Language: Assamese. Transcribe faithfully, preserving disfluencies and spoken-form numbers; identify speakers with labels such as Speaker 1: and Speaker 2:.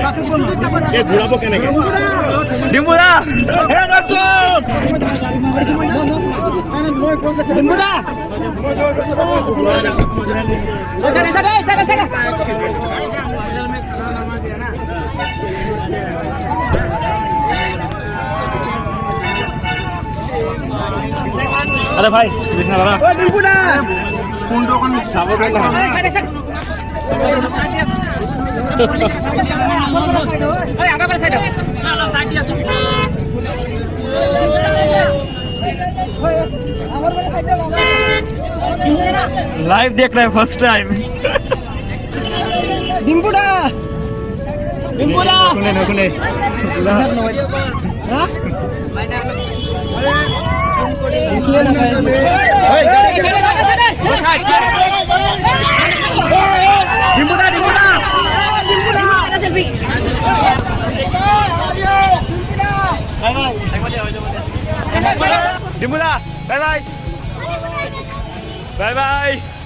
Speaker 1: Eh, ঘুরাবো কেন কে? ডিম্বুরা! হে রাসূল! ডিম্বুরা! সাড়ে সাড়ে সাড়ে সাড়ে। अरे भाई देखना वाला ओ डिम्बुरा কোন দোকান যাবো না সাড়ে সাড়ে ओए आगे बढ़ साइड ना लो साइड दिया लाइव देख रहे हैं फर्स्ट टाइम डिम्बुरा डिम्बुरा सुने ना सुने हां डिम्बुरा डिम्बुरा डिम्बुरा बाय बाय बाय बाय